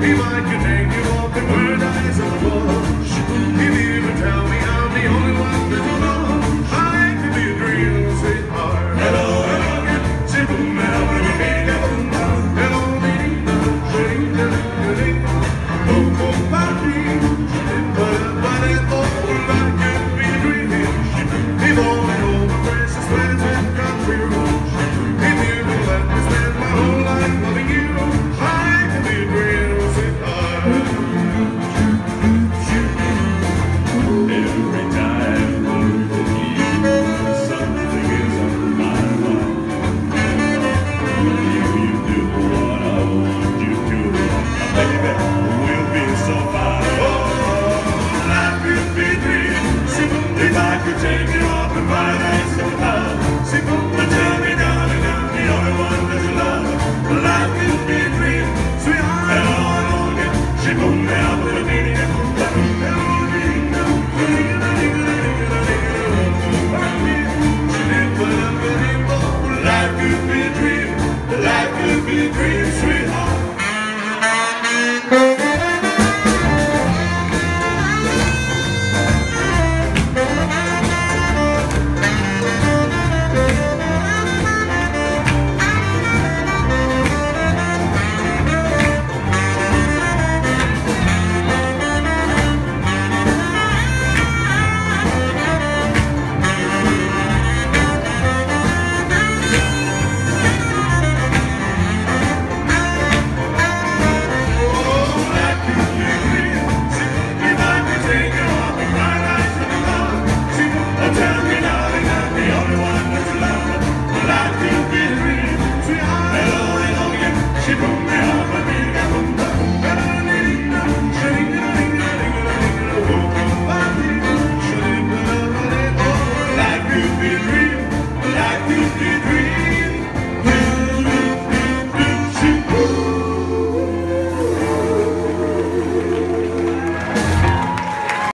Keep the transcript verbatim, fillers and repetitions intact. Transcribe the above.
If I could take you off in paradise above, if you would tell me I'm the only one that you love, I could be a dream, sweetheart. Hello, hello, again. Boom, hello, boom, hello, boom, boom, papi. But but it all I could be a dream. If only all my precious plans would come true. If you would let me spend my whole life loving you, I could be a dream, sweetheart. Every time I look at you, something is on my mind. If you do what I want you to, baby, we'll be so fine. Oh, life could be a dream. If I could take you off and paradise of love, but tell me, darling, I'm the only one that you love. Life could be a dream, sweetheart. Hello, hello again. She boom me up with a meaning and boom, boom, boom. Life could be a dream, life could be a dream, sweet.